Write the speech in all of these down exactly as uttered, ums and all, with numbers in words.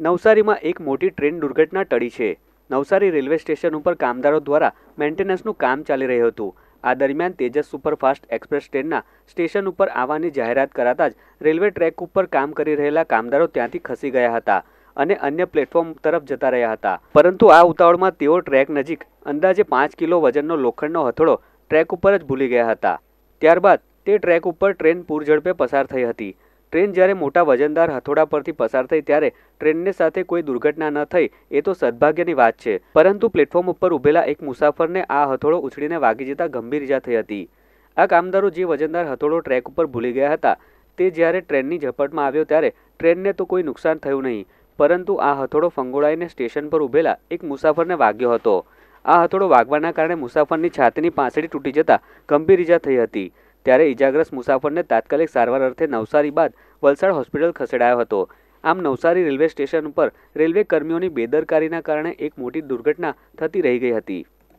નવસારીમાં એક મોટી ટ્રેન દુર્ઘટના ટળી છે। નવસારી રેલવે સ્ટેશન ઉપર કામદારો દ્વારા મેન્ટેનન્સનું કામ ચાલી રહ્યું હતું। આ દરમિયાન તેજસ સુપરફાસ્ટ એક્સપ્રેસ ટ્રેનના સ્ટેશન ઉપર આવવાની જાહેરાત કરાતા જ રેલવે ટ્રેક ઉપર કામ કરી રહેલા કામદારો ત્યાંથી ખસી ગયા હતા અને અન્ય પ્લેટફોર્મ તરફ જતા રહ્યા હતા। પરંતુ આ ઉતાવળમાં તેઓ ટ્રેક નજીક અંદાજે પાંચ કિલો વજનનો લોખંડનો હથોડો ટ્રેક ઉપર જ ભૂલી ગયા હતા। ત્યારબાદ તે ટ્રેક ઉપર ટ્રેન પૂરઝડપે પસાર થઈ હતી। ટ્રેન જ્યારે મોટા વજનદાર હથોડા પરથી પસાર થઈ ત્યારે ટ્રેનને સાથે કોઈ દુર્ઘટના ન થઈ એ તો સદભાગ્યની વાત છે, પરંતુ પ્લેટફોર્મ ઉપર ઊભેલા એક મુસાફરને આ હથોડો ઉછળીને વાગી જતા ગંભીર ઈજા થઈ હતી। આ કામદારો જે વજનદાર હથોડો ટ્રેક ઉપર ભૂલી ગયા હતા તે જ્યારે ટ્રેનની ઝપટમાં આવ્યો ત્યારે ટ્રેનને તો કોઈ નુકસાન થયું નહીં, પરંતુ આ હથોડો ફંગોળાઈને સ્ટેશન પર ઊભેલા એક મુસાફરને વાગ્યો હતો। આ હથોડો વાગવાના કારણે મુસાફરની છાતીની પાંસળી તૂટી જતા ગંભીર ઈજા થઈ હતી। ત્યારે ઈજાગ્રસ્ત મુસાફરને તાત્કાલિક સારવાર અર્થે નવસારી બાદ વલસાડ હોસ્પિટલ ખસેડાયો હતો। આમ નવસારી રેલવે સ્ટેશન ઉપર રેલવે કર્મીઓની બેદરકારીના કારણે એક મોટી દુર્ઘટના થતી રહી ગઈ હતી।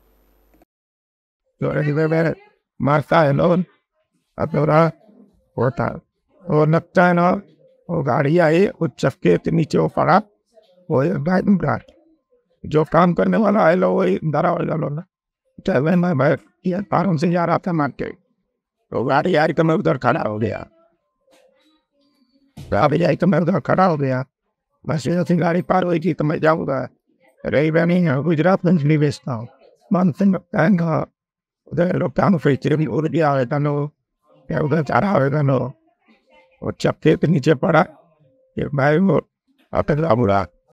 मारता है लोग अपना होता वो लगता है ना वो गाड़ी आई उस चक्के के नीचे वो पड़ा वो भाई जो काम करने वाला है लोग वही डरा हुआ लोग ना मैं भाई ये कारों से जा रहा था मार के तो गाड़ी यार तो मैं उधर खड़ा हो गया गाड़ी आई तो मैं उधर खड़ा हो गया बस जैसे गाड़ी पार हुई थी तो मैं जाऊँगा रेलवे नहीं है गुजरात में नहीं बेचता हूँ मानसिंह का उधर लोग काम फैक्ट्री में उड़ गया आवेगा नो या उधर चारा आवेगा नो वो चक्के के नीचे पड़ा ये भाई वो अपना बुरा